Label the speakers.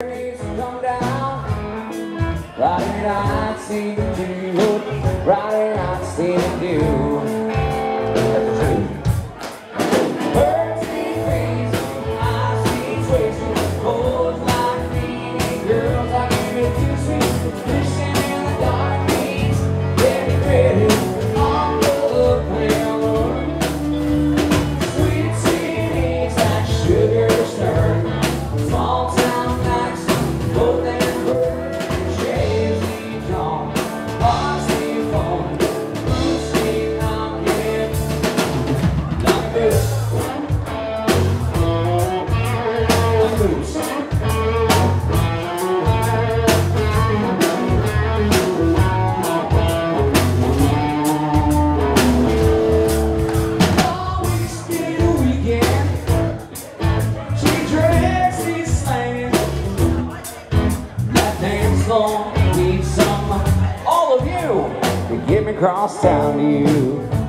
Speaker 1: Come down, Friday night seem to do, Friday night seem to do. Birds see crazy, eyes see twisted, boys like me, girls like me too sweet, fishing in the dark beach, getting ready on the railroad. Sweet CDs like sugar stern, small town nights, both and bird, Jay-Z John, Bossy phone, Lucy Knockin, like this. Need some, all of you, to get me across town to you.